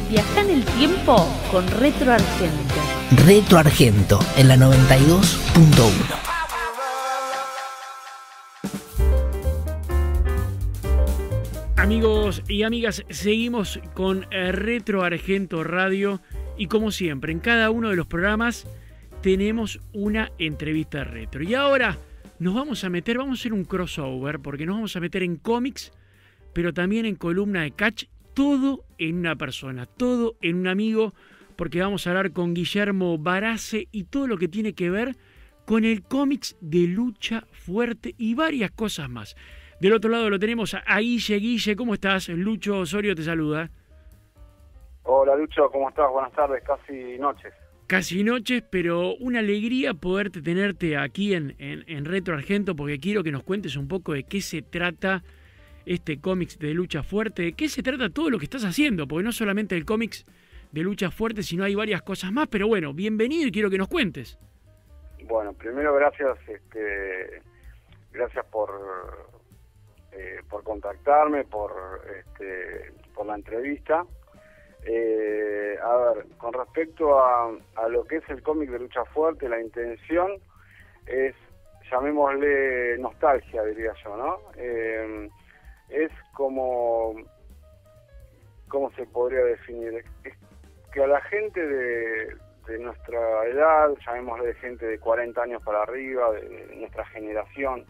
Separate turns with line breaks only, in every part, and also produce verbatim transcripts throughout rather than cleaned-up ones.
Viajá en el tiempo con Retro Argento.
Retro Argento en la noventa y dos punto uno.
Amigos y amigas, seguimos con Retro Argento Radio y como siempre, en cada uno de los programas tenemos una entrevista retro. Y ahora nos vamos a meter, vamos a hacer un crossover porque nos vamos a meter en cómics, pero también en columna de catch, todo en una persona, todo en un amigo, porque vamos a hablar con Guillermo Barace y todo lo que tiene que ver con el cómics de lucha fuerte y varias cosas más. Del otro lado lo tenemos a Guille. Guille, ¿cómo estás? Lucho Osorio te saluda.
Hola Lucho, ¿cómo estás? Buenas tardes, casi noches.
Casi noches, pero una alegría poderte tenerte aquí en, en, en Retro Argento, porque quiero que nos cuentes un poco de qué se trata este cómics de lucha fuerte, de qué se trata todo lo que estás haciendo, porque no solamente el cómics de lucha fuerte, sino hay varias cosas más, pero bueno, bienvenido y quiero que nos cuentes.
Bueno, primero gracias, este, gracias por... Eh, por contactarme, por este, por la entrevista. Eh, a ver, con respecto a, a lo que es el cómic de lucha fuerte, la intención es, llamémosle nostalgia, diría yo, ¿no? Eh, es como, ¿cómo se podría definir? Es que a la gente de, de nuestra edad, llamémosle gente de cuarenta años para arriba, de, de nuestra generación,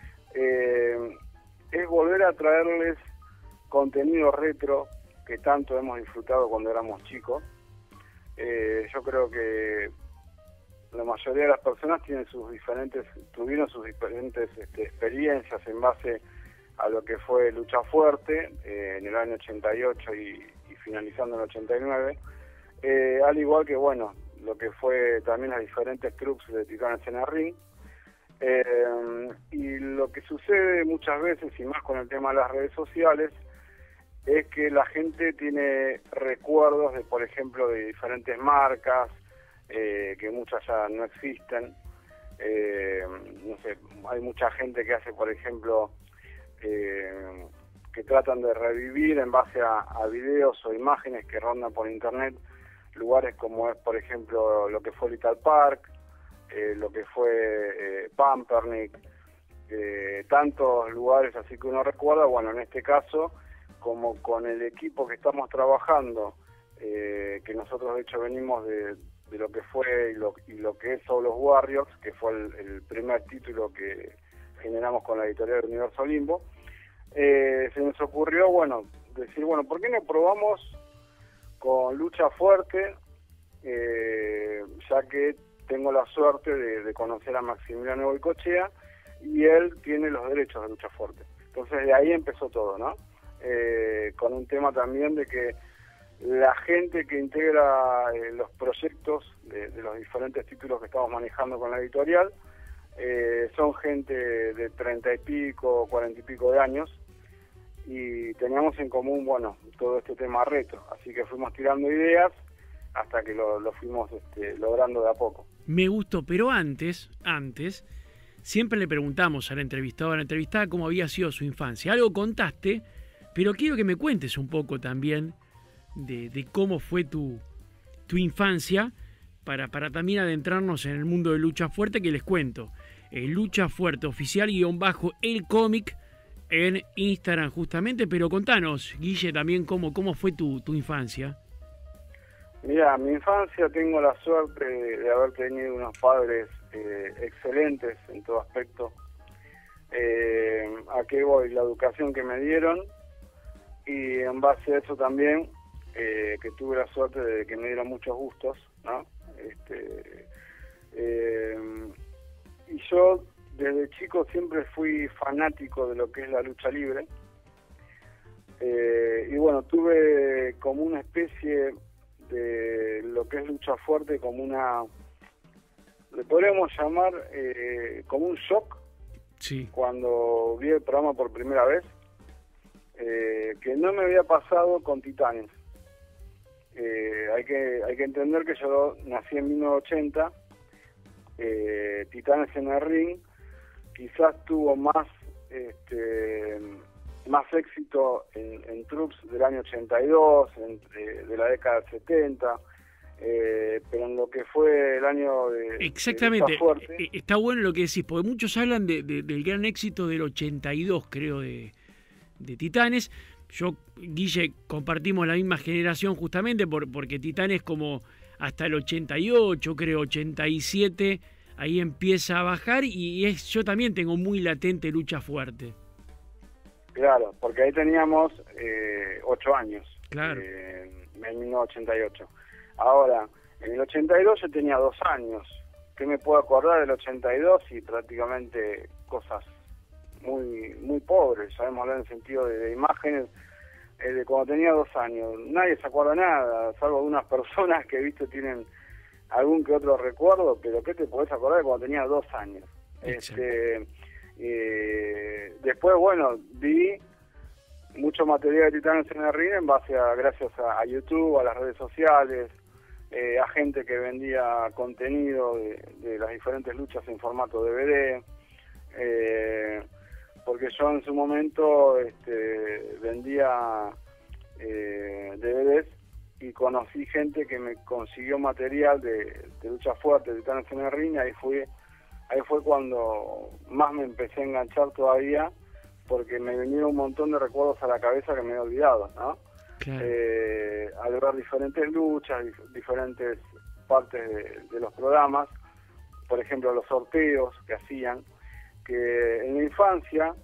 eh, es volver a traerles contenido retro que tanto hemos disfrutado cuando éramos chicos. Eh, yo creo que la mayoría de las personas tienen sus diferentes, tuvieron sus diferentes este, experiencias en base a lo que fue Lucha Fuerte eh, en el año ochenta y ocho y, y finalizando en el ochenta y nueve, eh, al igual que bueno lo que fue también las diferentes clubs de Titanes en el Ring. Eh, y lo que sucede muchas veces, y más con el tema de las redes sociales, es que la gente tiene recuerdos de, por ejemplo, de diferentes marcas, eh, que muchas ya no existen. Eh, no sé, hay mucha gente que hace, por ejemplo, eh, que tratan de revivir en base a, a videos o imágenes que rondan por internet, lugares como es, por ejemplo, lo que fue Little Park, Eh, lo que fue eh, Pampernick, eh, tantos lugares así que uno recuerda. Bueno, en este caso, como con el equipo que estamos trabajando, eh, que nosotros de hecho venimos de, de lo que fue y lo, y lo que es Soul of Warriors, que fue el, el primer título que generamos con la editorial Universo Limbo, eh, se nos ocurrió, bueno, decir, bueno, ¿por qué no probamos con lucha fuerte? Eh, ya que tengo la suerte de, de conocer a Maximiliano Goicoechea y él tiene los derechos de lucha fuerte. Entonces de ahí empezó todo, ¿no? Eh, con un tema también de que la gente que integra eh, los proyectos de, de los diferentes títulos que estamos manejando con la editorial eh, son gente de treinta y pico, cuarenta y pico de años, y teníamos en común, bueno, todo este tema retro. Así que fuimos tirando ideas hasta que lo, lo fuimos este, logrando de a poco.
Me gustó, pero antes, antes, siempre le preguntamos al entrevistado, a la entrevistada, cómo había sido su infancia. Algo contaste, pero quiero que me cuentes un poco también de, de cómo fue tu, tu infancia, para, para también adentrarnos en el mundo de Lucha Fuerte, que les cuento. Eh, Lucha Fuerte Oficial guión bajo el cómic en Instagram justamente, pero contanos, Guille, también cómo, cómo fue tu, tu infancia.
Mira, mi infancia tengo la suerte de, de haber tenido unos padres eh, excelentes en todo aspecto. Eh, ¿A qué voy? La educación que me dieron, y en base a eso también, eh, que tuve la suerte de que me dieron muchos gustos, ¿no? Este, eh, y yo desde chico siempre fui fanático de lo que es la lucha libre. Eh, y bueno, tuve como una especie de lo que es lucha fuerte, como una, le podríamos llamar eh, como un shock,
sí,
cuando vi el programa por primera vez, eh, que no me había pasado con Titanes. Eh, hay que hay que entender que yo nací en mil novecientos ochenta, eh, Titanes en el Ring quizás tuvo más este, más éxito en, en troops del año ochenta y dos, en, de, de la década del setenta, eh, pero en lo que fue el año de...
Exactamente,
de fuerte,
eh, está bueno lo que decís, porque muchos hablan de, de, del gran éxito del ochenta y dos, creo, de, de Titanes. Yo, Guille, compartimos la misma generación justamente por, porque Titanes como hasta el ochenta y ocho, creo, ochenta y siete, ahí empieza a bajar y es, yo también tengo muy latente Lucha Fuerte.
Claro, porque ahí teníamos eh, ocho años,
Claro.
eh, en mil novecientos ochenta y ocho. Ahora, en el ochenta y dos yo tenía dos años. ¿Qué me puedo acordar del ochenta y dos? Y prácticamente cosas muy muy pobres, sabemos hablar en el sentido de, de imágenes, eh, de cuando tenía dos años. Nadie se acuerda nada, salvo algunas personas que, viste, tienen algún que otro recuerdo, pero ¿qué te podés acordar de cuando tenía dos años? Este, eh, después, bueno, vi mucho material de Titanes en el ring en base a, gracias a, a YouTube, a las redes sociales, eh, a gente que vendía contenido de, de las diferentes luchas en formato D V D, eh, porque yo en su momento este, vendía eh, D V Ds y conocí gente que me consiguió material de, de lucha fuerte, de Titanes en el ring, y ahí fui ahí fue cuando más me empecé a enganchar todavía, porque me vinieron un montón de recuerdos a la cabeza que me había olvidado, ¿no?
Claro.
Eh, al ver diferentes luchas, dif diferentes partes de, de los programas, por ejemplo los sorteos que hacían, que en la infancia,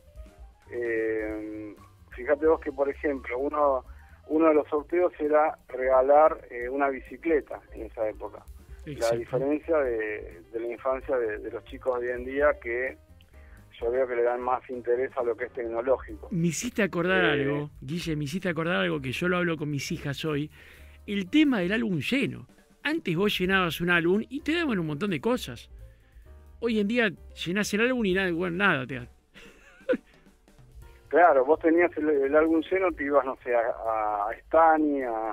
eh, fíjate vos que por ejemplo uno, uno de los sorteos era regalar eh, una bicicleta en esa época. Exacto. La diferencia de, de la infancia de, de los chicos de hoy en día, que yo veo que le dan más interés a lo que es tecnológico.
Me hiciste acordar
eh,
algo, Guille, me hiciste acordar algo que yo lo hablo con mis hijas hoy, el tema del álbum lleno. Antes vos llenabas un álbum y te daban un montón de cosas. Hoy en día llenás el álbum y nada, bueno, nada te dan.
Claro, vos tenías el, el álbum lleno, te ibas, no sé, a, a Stani, a...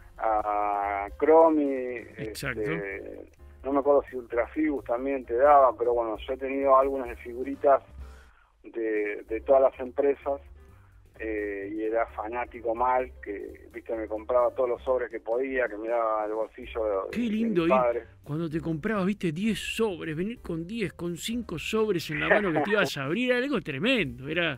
a Cromi, este, no me acuerdo si Ultrafibus también te daba, pero bueno, yo he tenido algunas de figuritas de, de todas las empresas, eh, y era fanático mal, que viste me compraba todos los sobres que podía, que me daba el bolsillo de,
Qué lindo
de mi padre.
Ir cuando te comprabas, viste, diez sobres, venir con diez, con cinco sobres en la mano que te ibas a abrir, era algo tremendo, era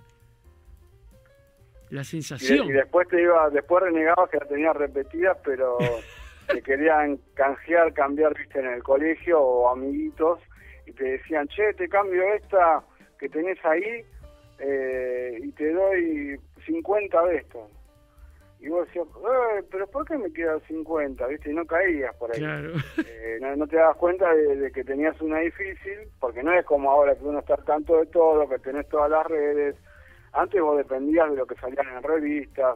la sensación.
Y, de, y después te iba, después renegabas que la tenías repetidas, pero te querían canjear, cambiar, viste, en el colegio o amiguitos, y te decían, che, te cambio esta que tenés ahí, eh, y te doy cincuenta de esto. Y vos decías, eh, pero ¿por qué me quedan cincuenta? ¿Viste? Y no caías por ahí.
Claro.
Eh, no, no te das cuenta de, de que tenías una difícil, porque no es como ahora que uno está al tanto de todo, que tenés todas las redes. Antes vos dependías de lo que salían en revistas,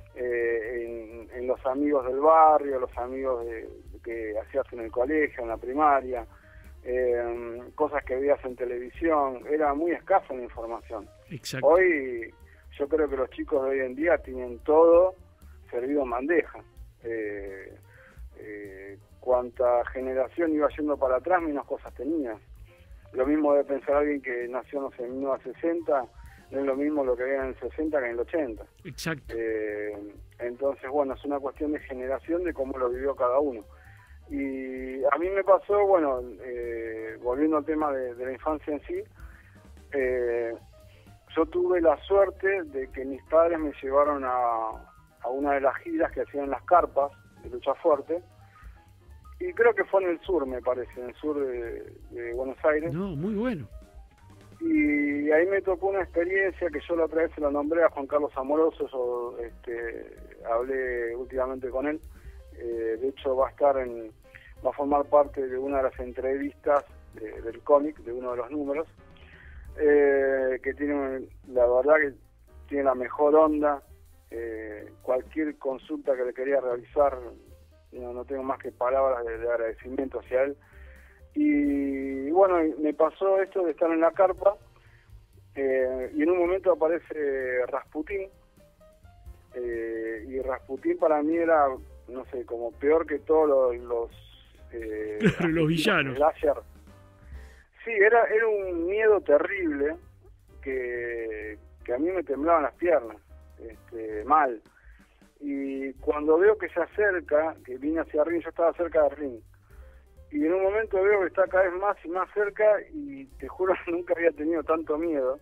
eh, en, en los amigos del barrio, los amigos de, de que hacías en el colegio, en la primaria, eh, cosas que veías en televisión. Era muy escasa la información.
Exacto.
Hoy yo creo que los chicos de hoy en día tienen todo servido en bandeja. Eh, eh, cuanta generación iba yendo para atrás, menos cosas tenías. Lo mismo debe pensar alguien que nació, no sé, en mil novecientos sesenta, no es lo mismo lo que veía en el sesenta que en el ochenta.
Exacto.
Eh, entonces, bueno, es una cuestión de generación, de cómo lo vivió cada uno. Y a mí me pasó, bueno, eh, volviendo al tema de, de la infancia en sí, eh, yo tuve la suerte de que mis padres me llevaron a, a una de las giras que hacían en las carpas de Lucha Fuerte, y creo que fue en el sur, me parece, en el sur de, de Buenos Aires.
No, muy bueno.
Y ahí me tocó una experiencia que yo la otra vez se la nombré a Juan Carlos Amoroso. Yo este, hablé últimamente con él. Eh, de hecho va a estar en, va a formar parte de una de las entrevistas de, del cómic, de uno de los números, eh, que tiene, la verdad que tiene la mejor onda. Eh, cualquier consulta que le quería realizar, no, no tengo más que palabras de, de agradecimiento hacia él. Y bueno, me pasó esto de estar en la carpa, eh, y en un momento aparece Rasputín, eh, y Rasputín para mí era, no sé, como peor que todos los los, eh,
los villanos.
Láser. Sí, era era un miedo terrible que, que a mí me temblaban las piernas, este, mal. Y cuando veo que se acerca, que viene hacia el ring, yo estaba cerca del ring, y en un momento veo que está cada vez más y más cerca, y te juro que nunca había tenido tanto miedo.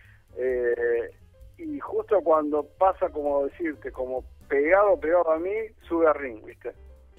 Eh, y justo cuando pasa, como decirte, como pegado, pegado a mí, sube al ring, ¿viste?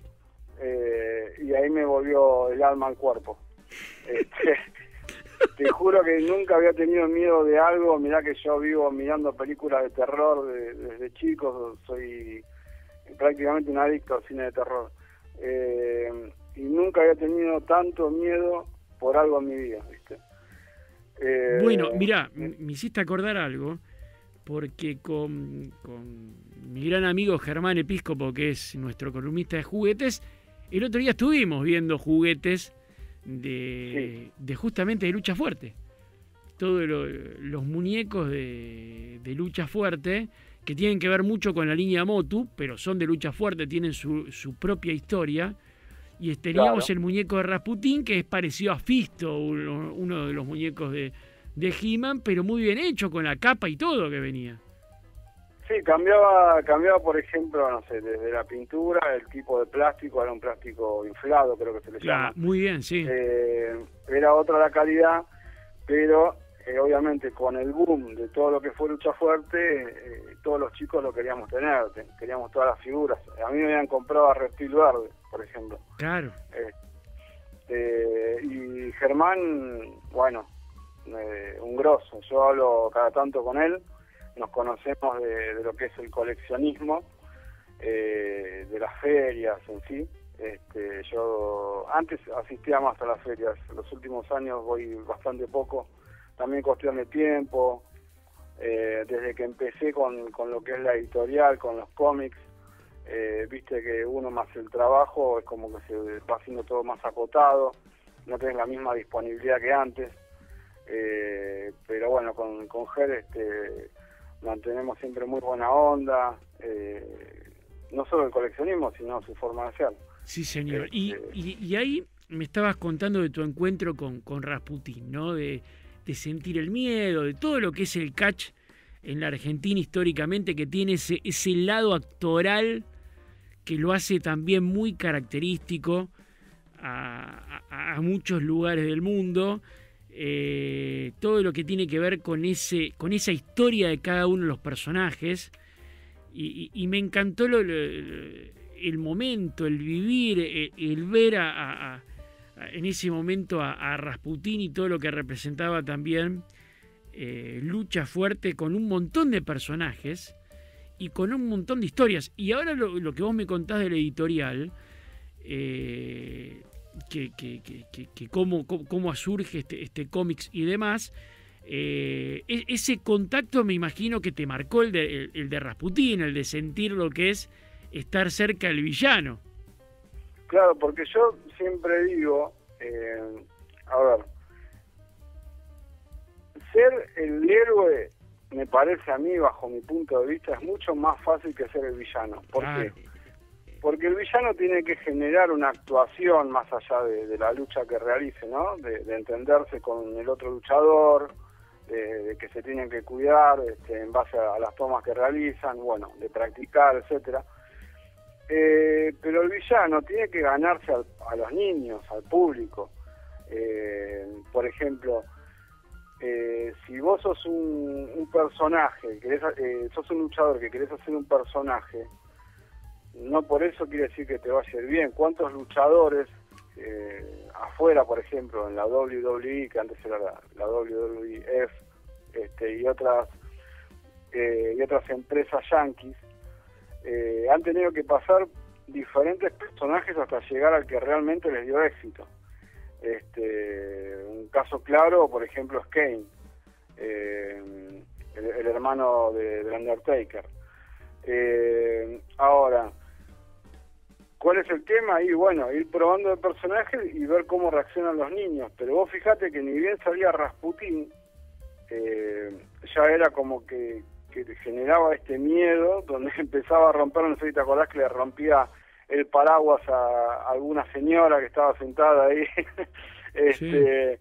Eh, y ahí me volvió el alma al cuerpo. Este, te juro que nunca había tenido miedo de algo. Mirá que yo vivo mirando películas de terror de, desde chico, soy prácticamente un adicto al cine de terror. Eh, y nunca había tenido tanto miedo por algo en mi vida, ¿viste? Eh,
bueno, mirá, eh, me hiciste acordar algo, porque con, con mi gran amigo Germán Episcopo, que es nuestro columnista de juguetes, el otro día estuvimos viendo juguetes de, sí. de justamente de lucha fuerte. Todos lo, los muñecos de, de lucha fuerte, que tienen que ver mucho con la línea Motu, pero son de lucha fuerte, tienen su, su propia historia. Y teníamos claro. el muñeco de Rasputín, que es parecido a Fisto, uno, uno de los muñecos de, de He-Man, pero muy bien hecho, con la capa y todo que venía.
Sí, cambiaba, cambiaba por ejemplo, no sé, desde la pintura, el tipo de plástico, era un plástico inflado, creo que se le llama.
Ah, muy bien, sí.
Eh, era otra la calidad, pero eh, obviamente con el boom de todo lo que fue lucha fuerte, eh, todos los chicos lo queríamos tener, queríamos todas las figuras. A mí me habían comprado a Reptil Verde, por ejemplo.
Claro.
Eh, eh, y Germán, bueno, eh, un grosso. Yo hablo cada tanto con él, nos conocemos de, de lo que es el coleccionismo, eh, de las ferias en sí. Este, yo antes asistía más a las ferias, los últimos años voy bastante poco, también cuestión de tiempo. Eh, desde que empecé con, con lo que es la editorial, con los cómics, eh, viste que uno más el trabajo es como que se va haciendo todo más acotado, no tenés la misma disponibilidad que antes, eh, pero bueno, con, con Ger este, mantenemos siempre muy buena onda, eh, no solo el coleccionismo, sino su forma de ser.
Sí, señor.
Este,
y, y, y ahí me estabas contando de tu encuentro con, con Rasputín, ¿no? De, de sentir el miedo, de todo lo que es el catch en la Argentina históricamente, que tiene ese, ese lado actoral que lo hace también muy característico a, a, a muchos lugares del mundo. Eh, todo lo que tiene que ver con, ese, con esa historia de cada uno de los personajes. Y, y, y me encantó lo, lo, el momento, el vivir, el, el ver a, a, a en ese momento a, a Rasputín y todo lo que representaba también eh, lucha fuerte con un montón de personajes y con un montón de historias. Y ahora lo, lo que vos me contás del editorial, eh, que, que, que, que, que cómo, cómo, cómo surge este, este cómics y demás, eh, ese contacto me imagino que te marcó el de, el, el de Rasputín, el de sentir lo que es estar cerca del villano.
Claro, porque yo siempre digo, eh, a ver, ser el héroe, me parece a mí, bajo mi punto de vista, es mucho más fácil que ser el villano. ¿Por
claro.
qué? Porque el villano tiene que generar una actuación más allá de, de la lucha que realice, ¿no? De, de entenderse con el otro luchador, de, de que se tienen que cuidar este, en base a, a las tomas que realizan, bueno, de practicar, etcétera. Eh, pero el villano tiene que ganarse al, a los niños, al público. Eh, por ejemplo, eh, si vos sos un, un personaje, querés, eh, sos un luchador que querés hacer un personaje, no por eso quiere decir que te vaya a ir bien. ¿Cuántos luchadores eh, afuera, por ejemplo, en la doble u doble u e, que antes era la, la doble u doble u e F, este, y otras eh, y otras empresas yanquis, Eh, han tenido que pasar diferentes personajes hasta llegar al que realmente les dio éxito? Este, un caso claro, por ejemplo, es Kane, eh, el, el hermano de, de Undertaker. Eh, ahora, ¿cuál es el tema? Y bueno, ir probando el personaje y ver cómo reaccionan los niños. Pero vos fijate que ni bien salía Rasputín, eh, ya era como que que generaba este miedo, donde empezaba a romper, no sé si te acordás que le rompía el paraguas a alguna señora que estaba sentada ahí, este, sí.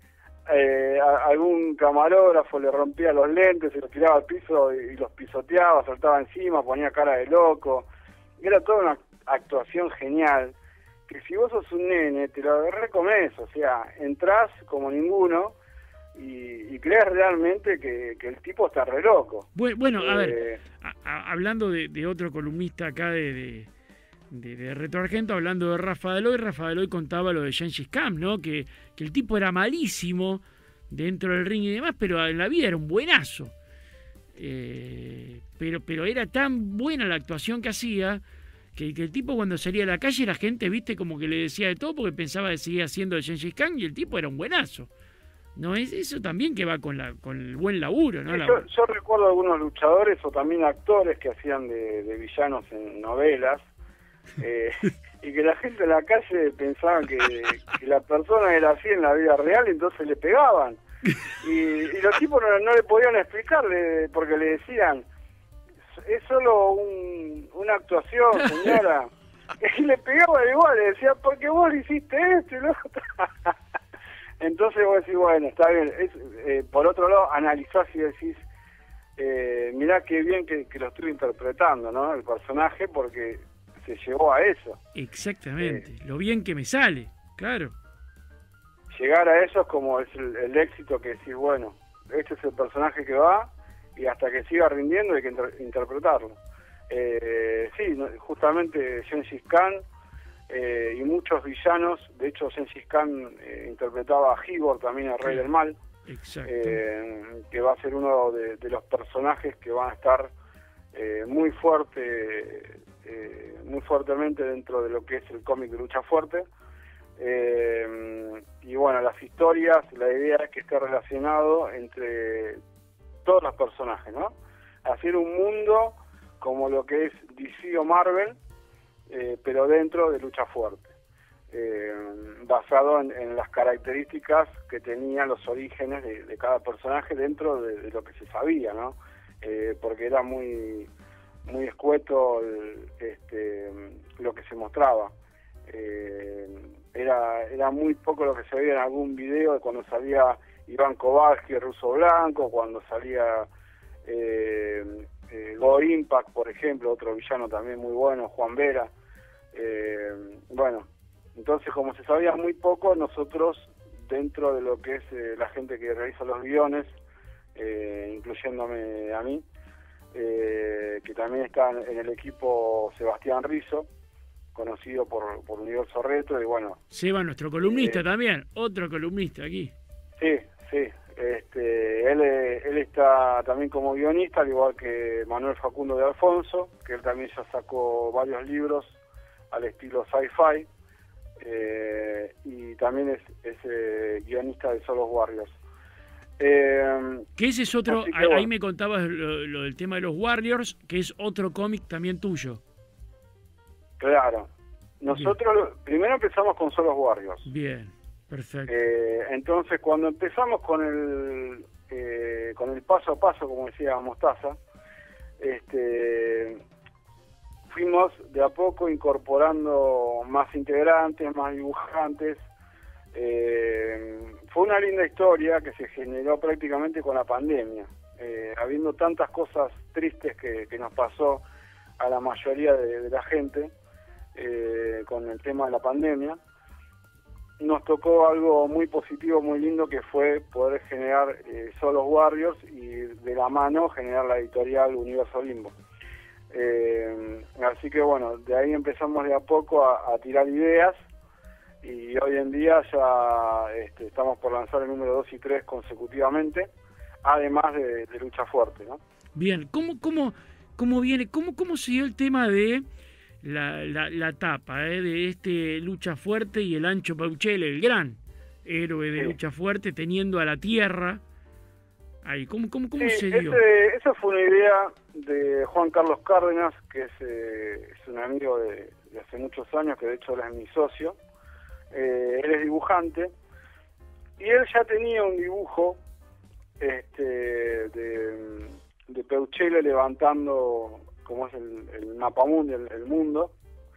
eh, a, algún camarógrafo le rompía los lentes, se los tiraba al piso y, y los pisoteaba, saltaba encima, ponía cara de loco. Era toda una actuación genial, que si vos sos un nene, te lo agarré con eso, o sea, entrás como ninguno y, y crees realmente que, que el tipo está re loco.
Bueno, bueno a
Eh,
ver, a, a, hablando de, de otro columnista acá de, de, de, de Retro Argento, hablando de Rafa Deloy, Rafa Deloy contaba lo de Gengis Khan, ¿no? Que, que el tipo era malísimo dentro del ring y demás, pero en la vida era un buenazo. Eh, pero, pero era tan buena la actuación que hacía que, que el tipo cuando salía a la calle la gente, viste, como que le decía de todo porque pensaba que seguía siendo de Gengis Khan y el tipo era un buenazo. No es eso también que va con la con el buen laburo, ¿no?
Sí,
La...
yo, yo recuerdo algunos luchadores o también actores que hacían de, de villanos en novelas eh, y que la gente en la calle pensaba que, que la persona era así en la vida real y entonces le pegaban. Y, y los tipos no, no le podían explicarle porque le decían, es solo un, una actuación, señora. Y le pegaban igual, le decía, porque vos hiciste esto y lo otro. Entonces vos decís, bueno, está bien. Es, eh, por otro lado, analizás y decís, eh, mirá qué bien que, que lo estoy interpretando, ¿no? El personaje, porque se llevó a eso.
Exactamente,
Eh,
lo bien que me sale, claro.
Llegar a eso es como es el, el éxito que decís, bueno, este es el personaje que va y hasta que siga rindiendo hay que inter interpretarlo. Eh, sí, no, justamente Gengis Khan eh, y muchos villanos, de hecho Gengis Khan eh, interpretaba a Hibor, también el Rey
Sí.
del Mal,
Exacto.
eh, que va a ser uno de, de los personajes que van a estar eh, muy fuerte, eh, muy fuertemente dentro de lo que es el cómic de lucha fuerte. Eh, y bueno, las historias, la idea es que esté relacionado entre todos los personajes, ¿no? Hacer un mundo como lo que es D C o Marvel, eh, pero dentro de lucha fuerte, eh, basado en, en las características que tenían los orígenes de, de cada personaje dentro de, de lo que se sabía, ¿no? Eh, porque era muy muy escueto el, este, lo que se mostraba. Eh, era era muy poco lo que se veía en algún video de cuando salía Iván Kowalski, Ruso Blanco, cuando salía eh, eh, Go Impact, por ejemplo, otro villano también muy bueno, Juan Vera. Eh, bueno, entonces como se sabía muy poco, nosotros dentro de lo que es eh, la gente que realiza los guiones, eh, incluyéndome a mí, eh, que también está en el equipo Sebastián Rizzo, conocido por, por Universo Retro, y bueno...
Seba, nuestro columnista
eh,
también, otro columnista aquí.
Sí, sí. Este, él, él está también como guionista, al igual que Manuel Facundo de Alfonso, que él también ya sacó varios libros al estilo sci-fi, eh, y también es, es eh, guionista de Solos Warriors. Eh,
Que ese es otro,
así que
ahí,
bueno.
ahí me contabas lo, lo del tema de los Warriors, que es otro cómic también tuyo.
Claro. Nosotros primero empezamos con Solos Warriors.
Bien, perfecto.
Eh, entonces, cuando empezamos con el eh, con el paso a paso, como decía Mostaza, este, fuimos de a poco incorporando más integrantes, más dibujantes. Eh, fue una linda historia que se generó prácticamente con la pandemia, eh, habiendo tantas cosas tristes que, que nos pasó a la mayoría de, de la gente eh, con el tema de la pandemia. Nos tocó algo muy positivo, muy lindo, que fue poder generar eh, Solos Warriors y de la mano generar la editorial Universo Limbo. Eh, así que bueno, de ahí empezamos de a poco a, a tirar ideas y hoy en día ya este, estamos por lanzar el número dos y tres consecutivamente, además de, de Lucha Fuerte, ¿no?
Bien, ¿cómo, cómo, cómo viene, cómo, cómo se dio el tema de la, la, la tapa eh, de este Lucha Fuerte y el Ancho Pauchele, el gran héroe de
Sí.
Lucha Fuerte, teniendo a la Tierra ahí? ¿Cómo, cómo, cómo
Sí,
se dio?
ese, esa fue una idea de Juan Carlos Cárdenas, que es, eh, es un amigo de, de hace muchos años, que de hecho él es mi socio. Eh, él es dibujante y él ya tenía un dibujo este, de, de Peuchele levantando como es el, el mapamundi, el, el mundo.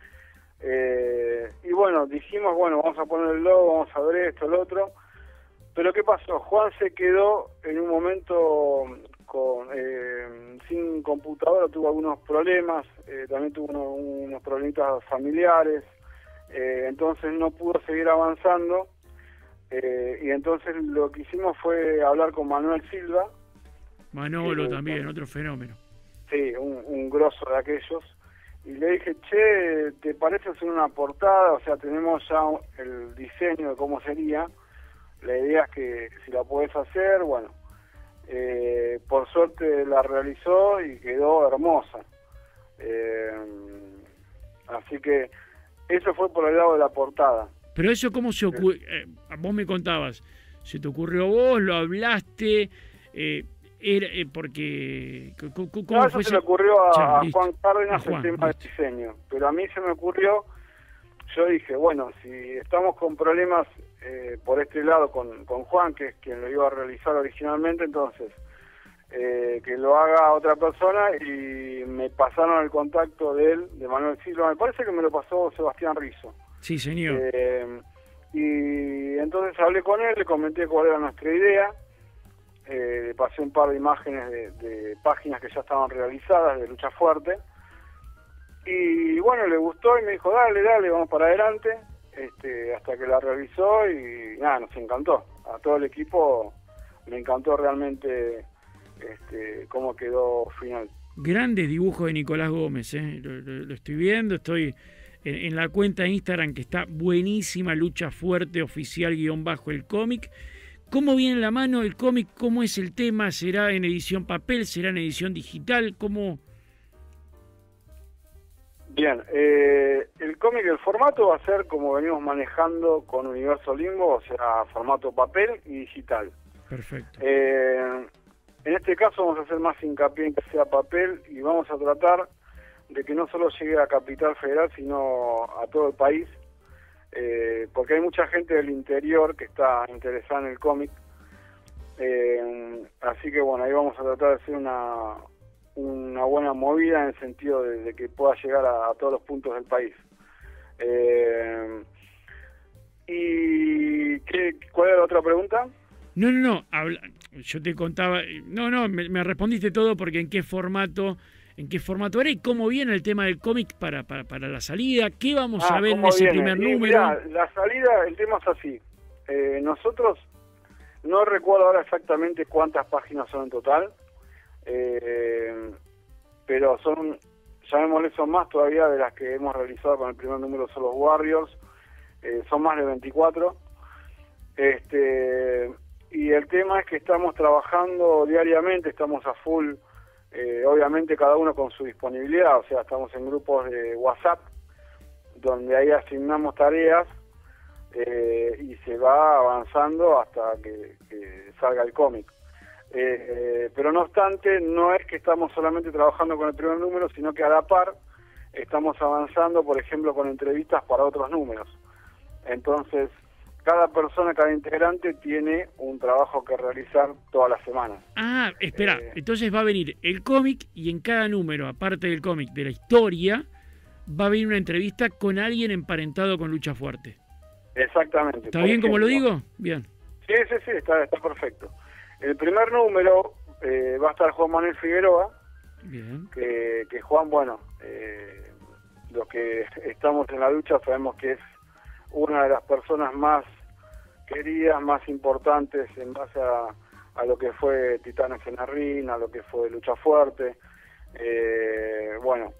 Eh, y bueno, dijimos, bueno, vamos a poner el logo, vamos a ver esto, el otro. pero ¿qué pasó? Juan se quedó en un momento con eh, sin computadora, tuvo algunos problemas, eh, también tuvo uno, unos problemitas familiares, eh, entonces no pudo seguir avanzando, eh, y entonces lo que hicimos fue hablar con Manuel Silva.
Manolo
que,
también, otro fenómeno.
Sí, un, un grosso de aquellos. Y le dije, che, ¿te parece hacer una portada? O sea, tenemos ya el diseño de cómo sería. La idea es que si la podés hacer, bueno, eh, por suerte la realizó y quedó hermosa. Eh, así que eso fue por el lado de la portada.
Pero eso, ¿cómo se ocurrió? Eh, vos me contabas, ¿se te ocurrió a vos? ¿Lo hablaste? Eh, era, eh, porque... ¿Cómo
no, eso
fue
se
ese...
le ocurrió a,
Ya,
a Juan Cárdenas,
a Juan,
el tema
listo.
del diseño. Pero a mí se me ocurrió, yo dije, bueno, si estamos con problemas eh, por este lado con, con Juan, que es quien lo iba a realizar originalmente, entonces... Eh, que lo haga otra persona, y me pasaron el contacto de él, de Manuel Silva, me parece que me lo pasó Sebastián Rizzo.
Sí, señor.
Eh, y entonces hablé con él, le comenté cuál era nuestra idea, eh, le pasé un par de imágenes de, de páginas que ya estaban realizadas de Lucha Fuerte, y bueno, le gustó y me dijo, dale, dale, vamos para adelante, este, hasta que la realizó y nada, nos encantó. A todo el equipo me encantó realmente este, cómo quedó final.
Grandes dibujos de Nicolás Gómez, ¿eh? lo, lo, lo estoy viendo, estoy en, en la cuenta de Instagram que está buenísima, Lucha Fuerte Oficial guión bajo el cómic. ¿Cómo viene la mano el cómic? ¿Cómo es el tema? ¿Será en edición papel? ¿Será en edición digital? ¿Cómo...?
Bien, eh, el cómic, el formato va a ser como venimos manejando con Universo Limbo, o sea, formato papel y digital.
Perfecto.
Eh, en este caso vamos a hacer más hincapié en que sea papel, y vamos a tratar de que no solo llegue a Capital Federal, sino a todo el país, eh, porque hay mucha gente del interior que está interesada en el cómic. Eh, así que bueno, ahí vamos a tratar de hacer una, una buena movida en el sentido de, de que pueda llegar a, a todos los puntos del país. Eh, ¿Y qué, cuál era la otra pregunta?
No, no, no, habla, yo te contaba, no, no, me, me respondiste todo porque en qué formato, en qué formato era y cómo viene el tema del cómic para, para, para la salida, qué vamos
Ah,
a ver en
¿cómo
ese
viene?
primer
Y
número.
mirá, la salida, el tema es así, eh, nosotros, no recuerdo ahora exactamente cuántas páginas son en total, eh, pero son, llamémosle, son más todavía de las que hemos realizado con el primer número, son los Warriors, eh, son más de veinticuatro, este... Y el tema es que estamos trabajando diariamente, estamos a full, eh, obviamente cada uno con su disponibilidad, o sea, estamos en grupos de WhatsApp, donde ahí asignamos tareas, eh, y se va avanzando hasta que, que salga el cómic. Eh, eh, pero no obstante, no es que estamos solamente trabajando con el primer número, sino que a la par estamos avanzando, por ejemplo, con entrevistas para otros números. Entonces, cada persona, cada integrante tiene un trabajo que realizar todas las semanas.
Ah, espera,
Eh,
entonces va a venir el cómic y en cada número, aparte del cómic, de la historia, va a venir una entrevista con alguien emparentado con Lucha Fuerte.
Exactamente.
¿Está
Por
bien como lo
ejemplo,
digo? Bien.
Sí, sí, sí, está, está perfecto. El primer número eh, va a estar Juan Manuel Figueroa,
Bien.
que, que Juan, bueno, eh, los que estamos en la lucha sabemos que es una de las personas más queridas, más importantes en base a, a lo que fue Titanes en el Ring, a lo que fue Lucha Fuerte. Eh, bueno,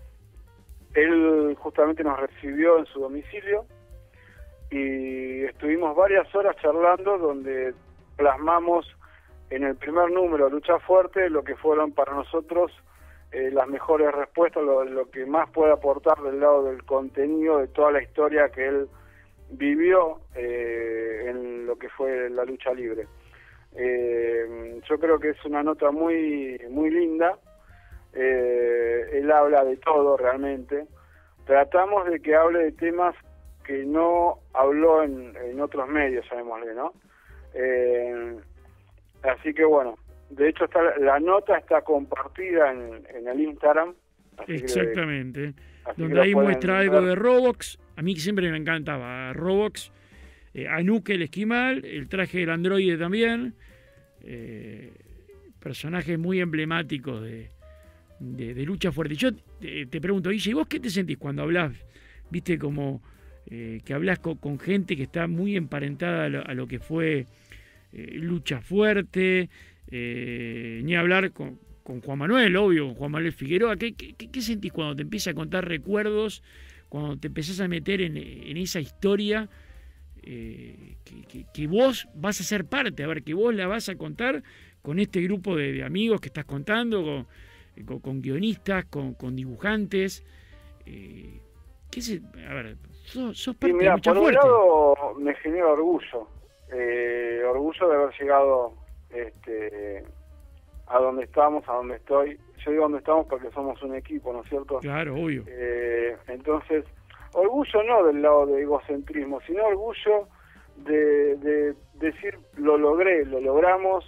él justamente nos recibió en su domicilio y estuvimos varias horas charlando, donde plasmamos en el primer número Lucha Fuerte lo que fueron para nosotros eh, las mejores respuestas, lo, lo que más puede aportar del lado del contenido de toda la historia que él vivió eh, en lo que fue la lucha libre. Eh, yo creo que es una nota muy muy linda. Eh, él habla de todo realmente. Tratamos de que hable de temas que no habló en, en otros medios, llamémosle, ¿no? Eh, así que bueno, de hecho está, la nota está compartida en, en el Instagram. Así
Exactamente.
que, así
Donde
que
ahí
pueden
muestra
ver.
algo de Robox. A mí siempre me encantaba Robox. eh, Anuque el esquimal, el traje del androide también, eh, personajes muy emblemáticos de, de, de lucha fuerte. Yo te, te pregunto, Guille, ¿y vos qué te sentís cuando hablas, viste, como eh, que hablas con, con gente que está muy emparentada a lo, a lo que fue eh, lucha fuerte, eh, ni hablar con, con Juan Manuel, obvio, con Juan Manuel Figueroa? ¿Qué, qué, qué sentís cuando te empieza a contar recuerdos, cuando te empezás a meter en, en esa historia eh, que, que, que vos vas a ser parte, a ver, que vos la vas a contar con este grupo de, de amigos que estás contando, con, con, con guionistas, con, con dibujantes? Eh, ¿qué se, a ver, sos, sos parte
sí, mira,
de Lucha
por
Fuerte.
un lado me genera orgullo, eh, orgullo de haber llegado este, a donde estamos, a donde estoy. Yo digo donde estamos porque somos un equipo, ¿no es cierto?
Claro, obvio.
Eh, entonces, orgullo no del lado de egocentrismo, sino orgullo de, de decir, lo logré, lo logramos,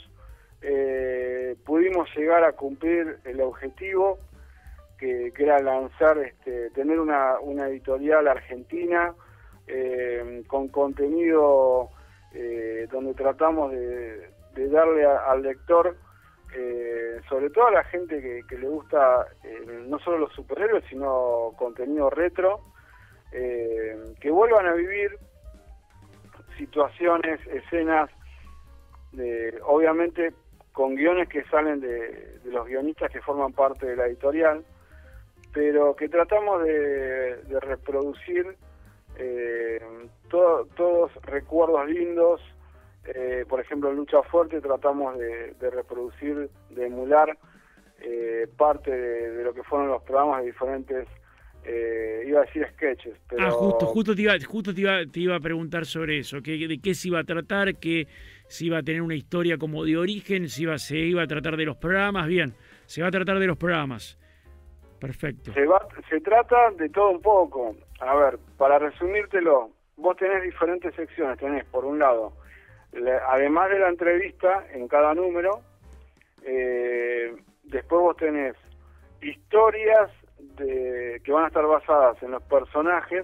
eh, pudimos llegar a cumplir el objetivo, que, que era lanzar, este, tener una, una editorial argentina eh, con contenido eh, donde tratamos de, de darle a, al lector, Eh, sobre todo a la gente que, que le gusta eh, no solo los superhéroes, sino contenido retro, eh, que vuelvan a vivir situaciones, escenas, de, obviamente con guiones que salen de, de los guionistas que forman parte de la editorial, pero que tratamos de, de reproducir eh, to, todos recuerdos lindos. Eh, por ejemplo, en Lucha Fuerte tratamos de, de reproducir, de emular eh, parte de, de lo que fueron los programas de diferentes, eh, iba a decir sketches, pero...
Ah, justo, justo, te, iba, justo te, iba, te iba a preguntar sobre eso, que, de qué se iba a tratar, que si iba a tener una historia como de origen, si iba, se iba a tratar de los programas. Bien, se va a tratar de los programas. Perfecto.
Se, va, se trata de todo un poco. A ver, para resumírtelo, vos tenés diferentes secciones. Tenés, por un lado, además de la entrevista en cada número, eh, después vos tenés historias de, que van a estar basadas en los personajes,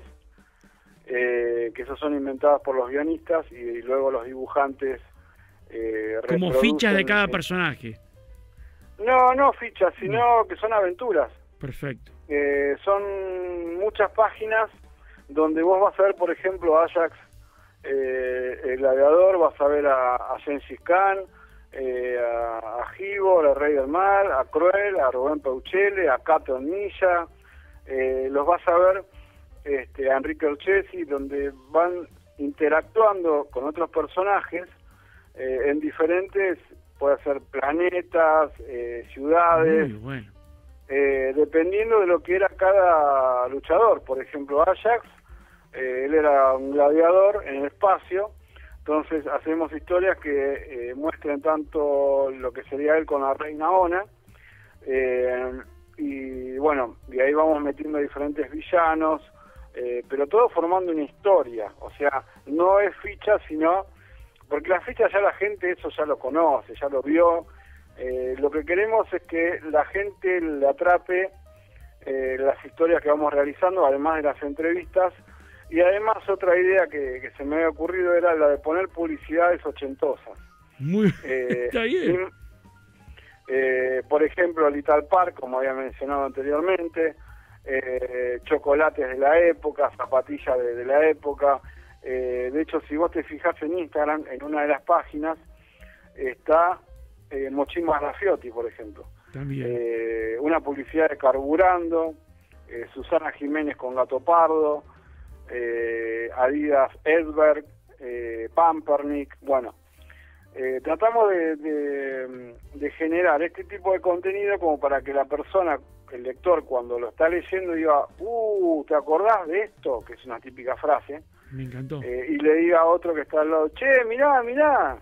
eh, que esos son inventadas por los guionistas y, y luego los dibujantes eh,
como fichas de cada
eh,
personaje.
No, no fichas, sino no. que son aventuras.
Perfecto.
Eh, son muchas páginas donde vos vas a ver, por ejemplo, a Ajax, Eh, el gladiador, vas a ver a, a Gengis Khan, eh, a, a Gibor, al Rey del Mal, a Cruel, a Rubén Pauchele, a Cato Milla, eh, los vas a ver este, a Enrique Olchesi, donde van interactuando con otros personajes eh, en diferentes, puede ser planetas, eh, ciudades,
Muy bueno.
eh, dependiendo de lo que era cada luchador. Por ejemplo, Ajax, Eh, él era un gladiador en el espacio, entonces hacemos historias que eh, muestren tanto lo que sería él con la reina Ona, eh, y bueno, y ahí vamos metiendo diferentes villanos, eh, pero todo formando una historia. O sea, no es ficha, sino, porque la ficha ya la gente eso ya lo conoce, ya lo vio. Eh, lo que queremos es que la gente le atrape eh, las historias que vamos realizando, además de las entrevistas. Y además otra idea que, que se me había ocurrido era la de poner publicidades ochentosas.
Muy
eh,
está bien.
Y, eh, por ejemplo, Little Park, como había mencionado anteriormente, eh, chocolates de la época, zapatillas de, de la época. Eh, de hecho, si vos te fijás en Instagram, en una de las páginas, está eh, Mochín Marrafiotti, por ejemplo.
También.
Eh, una publicidad de Carburando, eh, Susana Jiménez con Gato Pardo, Eh, Adidas Edberg, eh, Pampernick. Bueno, eh, tratamos de, de, de generar este tipo de contenido como para que la persona, el lector, cuando lo está leyendo diga, uh, ¿te acordás de esto? Que es una típica frase.
Me encantó.
Eh, y le diga a otro que está al lado, che, mirá, mirá,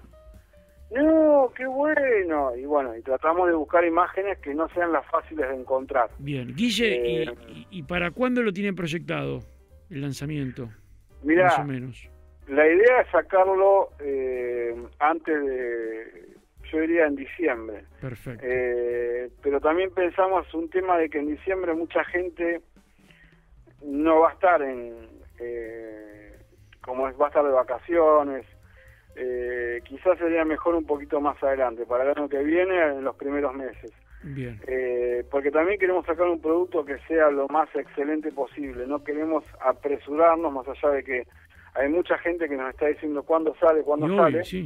no, qué bueno. Y bueno, y tratamos de buscar imágenes que no sean las fáciles de encontrar.
Bien, Guille,
eh,
y, y, ¿y para cuándo lo tienen proyectado el lanzamiento?
Mirá,
más o menos.
La idea es sacarlo eh, antes de, yo diría en diciembre.
Perfecto.
Eh, pero también pensamos un tema de que en diciembre mucha gente no va a estar en, eh, como es, va a estar de vacaciones, eh, quizás sería mejor un poquito más adelante, para el año que viene, en los primeros meses.
Bien.
Eh, porque también queremos sacar un producto que sea lo más excelente posible, no queremos apresurarnos, más allá de que hay mucha gente que nos está diciendo cuándo sale, cuándo
Y
sale,
obvio, sí.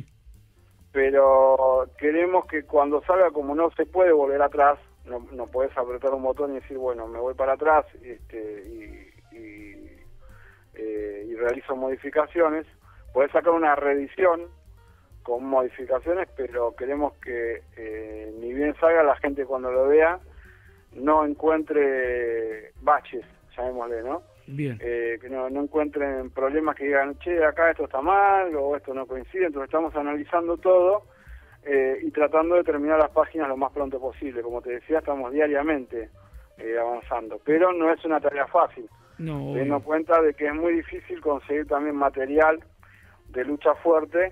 pero queremos que cuando salga, como no se puede volver atrás, no, no podés apretar un botón y decir, bueno, me voy para atrás este, y, y, eh, y realizo modificaciones, podés sacar una reedición con modificaciones, pero queremos que eh, ni bien salga, la gente cuando lo vea no encuentre baches, llamémosle, ¿no?
Bien.
Eh, que no, no encuentren problemas que digan, che, acá esto está mal o esto no coincide. Entonces estamos analizando todo eh, y tratando de terminar las páginas lo más pronto posible. Como te decía, estamos diariamente eh, avanzando, pero no es una tarea fácil,
No,
teniendo en
obvio.
cuenta de que es muy difícil conseguir también material de lucha fuerte,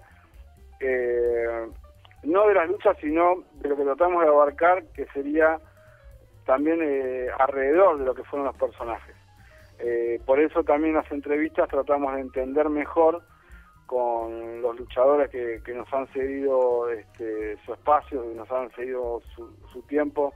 eh, no de las luchas, sino de lo que tratamos de abarcar, que sería también eh, alrededor de lo que fueron los personajes. Eh, por eso también las entrevistas tratamos de entender mejor con los luchadores que, que nos han cedido este, su espacio, que nos han cedido su, su tiempo,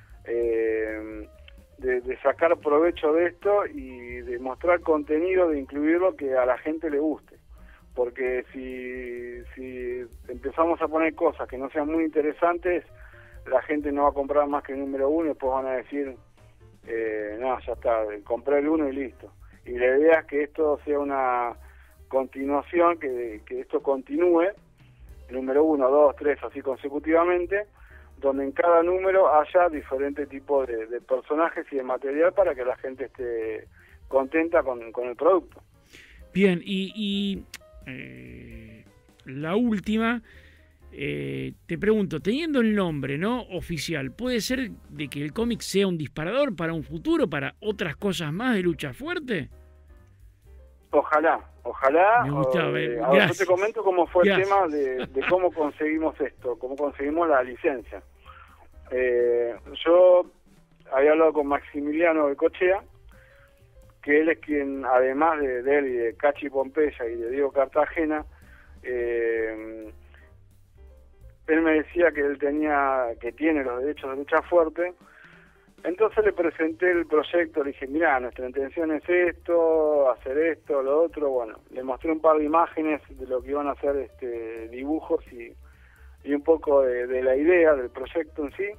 eh, de, de sacar provecho de esto y de mostrar contenido, de incluirlo que a la gente le guste. Porque si, si empezamos a poner cosas que no sean muy interesantes, la gente no va a comprar más que el número uno y después van a decir... Eh, no, ya está, compré el uno y listo. Y la idea es que esto sea una continuación, que, que esto continúe, número uno, dos, tres, así consecutivamente, donde en cada número haya diferente tipo de, de personajes y de material para que la gente esté contenta con, con el producto.
Bien, y, y eh, la última... Eh, te pregunto, teniendo el nombre no oficial, ¿puede ser de que el cómic sea un disparador para un futuro, para otras cosas más de lucha fuerte?
Ojalá, ojalá.
Me gusta,
o,
eh,
a ver, yo
gracias.
te comento cómo fue
Gracias.
el tema de, de cómo conseguimos esto, cómo conseguimos la licencia. Eh, yo había hablado con Maximiliano de Cochea, que él es quien, además de, de él y de Cachi Pompeya y de Diego Cartagena, eh, él me decía que él tenía, que tiene los derechos de lucha fuerte. Entonces le presenté el proyecto, le dije, mira, nuestra intención es esto, hacer esto, lo otro. Bueno, le mostré un par de imágenes de lo que iban a ser este, dibujos y, y un poco de, de la idea del proyecto en sí.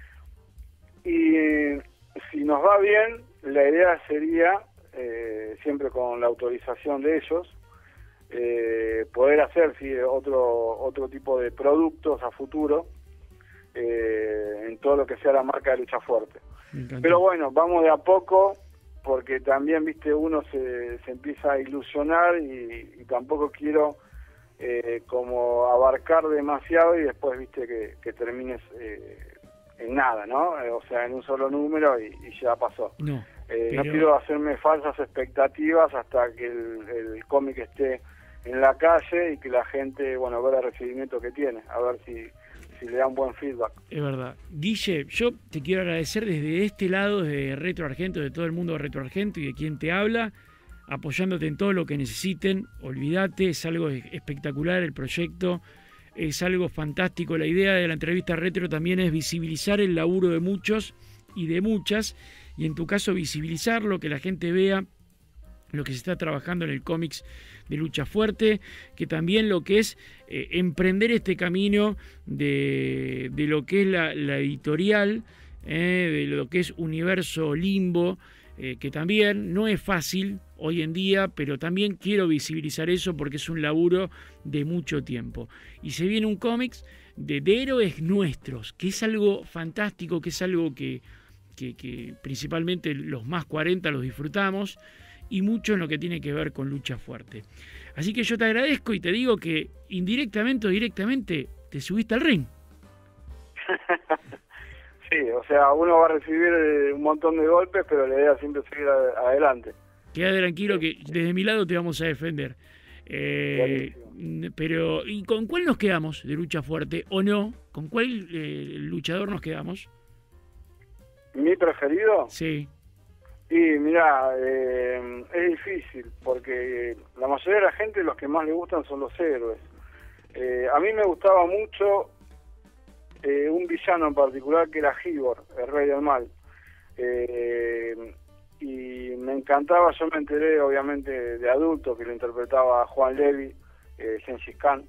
Y si nos va bien, la idea sería, eh, siempre con la autorización de ellos, Eh, poder hacer sí, otro otro tipo de productos a futuro eh, en todo lo que sea la marca de lucha fuerte. Pero bueno, vamos de a poco, porque también, viste, uno se, se empieza a ilusionar y, y tampoco quiero eh, como abarcar demasiado y después, viste, que, que termines eh, en nada, ¿no? Eh, o sea, en un solo número y, y ya pasó.
No,
eh,
pero...
no quiero hacerme falsas expectativas hasta que el, el cómic esté en la calle y que la gente, bueno, vea el recibimiento que tiene, a ver si, si le da un buen feedback.
Es verdad. Guille, yo te quiero agradecer desde este lado, de Retro Argento, de todo el mundo de Retro Argento y de quien te habla, apoyándote en todo lo que necesiten. Olvídate, es algo espectacular el proyecto, es algo fantástico. La idea de la entrevista retro también es visibilizar el laburo de muchos y de muchas, y en tu caso visibilizarlo, que la gente vea lo que se está trabajando en el cómics de lucha fuerte, que también lo que es eh, emprender este camino de, de lo que es la, la editorial, eh, de lo que es Universo Limbo, eh, que también no es fácil hoy en día, pero también quiero visibilizar eso porque es un laburo de mucho tiempo. Y se viene un cómics de, de héroes nuestros, que es algo fantástico, que es algo que, que, que principalmente los más cuarenta los disfrutamos, y mucho en lo que tiene que ver con lucha fuerte. Así que yo te agradezco y te digo que indirectamente o directamente te subiste al ring.
Sí, o sea, uno va a recibir eh, un montón de golpes, pero la idea siempre es seguir a, adelante.
Quédate tranquilo que desde mi lado te vamos a defender. Eh, pero, ¿y con cuál nos quedamos de lucha fuerte o no? ¿Con cuál eh, luchador nos quedamos?
¿Mi preferido?
Sí.
Y mirá, eh, es difícil, porque la mayoría de la gente, los que más le gustan son los héroes. Eh, a mí me gustaba mucho eh, un villano en particular que era Hibor, el rey del mal. Eh, y me encantaba, yo me enteré obviamente de adulto que lo interpretaba Juan Levy, eh, Gengis Khan.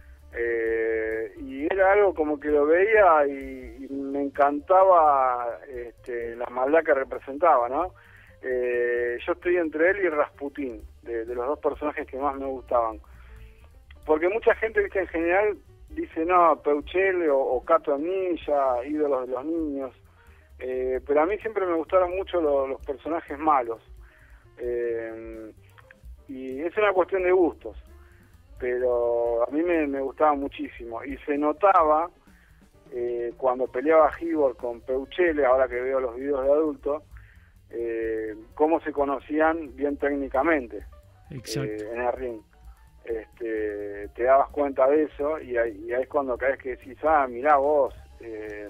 Eh, y era algo como que lo veía y, y me encantaba este, la maldad que representaba, ¿no? Eh, yo estoy entre él y Rasputín, de, de los dos personajes que más me gustaban. Porque mucha gente, viste, en general dice, no, Peuchele o, o Cato Anilla, ídolos de los niños. Eh, pero a mí siempre me gustaron mucho lo, los personajes malos. Eh, y es una cuestión de gustos. Pero a mí me, me gustaba muchísimo. Y se notaba eh, cuando peleaba Hibor con Peuchele, ahora que veo los videos de adulto, eh, cómo se conocían bien técnicamente.
Exacto.
Eh, en el ring. Este, te dabas cuenta de eso y ahí, y ahí es cuando caes que decís, ah, mirá vos, eh,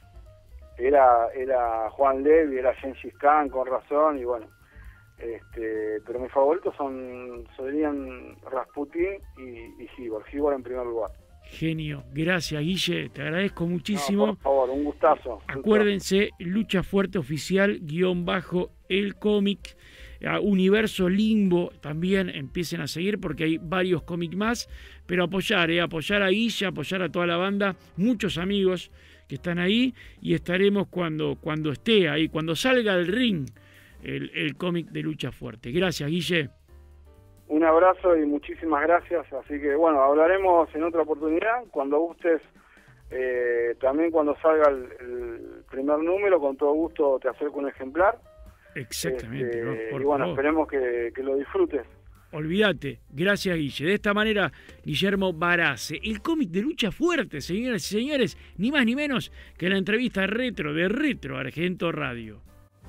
era era Juan Levy, era Gengis Khan, con razón, y bueno, este, pero mis favoritos son serían Rasputín y, y Hibor, Hibor en primer lugar.
Genio, gracias Guille, te agradezco muchísimo.
No, por favor, un gustazo.
Acuérdense, Lucha Fuerte Oficial, guión bajo el cómic, Universo Limbo, también empiecen a seguir porque hay varios cómics más, pero apoyar, eh, apoyar a Guille, apoyar a toda la banda, muchos amigos que están ahí, y estaremos cuando, cuando esté ahí, cuando salga del ring el, el cómic de Lucha Fuerte. Gracias Guille.
Un abrazo y muchísimas gracias, así que bueno, hablaremos en otra oportunidad, cuando gustes, eh, también cuando salga el, el primer número, con todo gusto te acerco un ejemplar.
Exactamente,
este,
¿no? Por
y bueno,
favor.
esperemos que, que lo disfrutes.
Olvídate, gracias Guille. De esta manera, Guillermo Barase, el cómic de Lucha Fuerte, señoras y señores, ni más ni menos que la entrevista retro de Retro Argento Radio.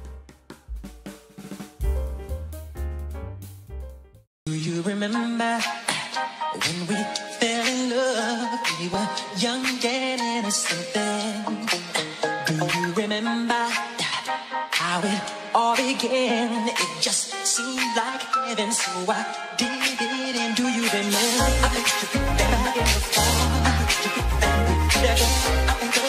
Do you remember when we fell in love? We were young and innocent then. Do you remember how it all began? It just seemed like heaven, so I did it. And do you remember? I think you back in the fall. I think you back together. I think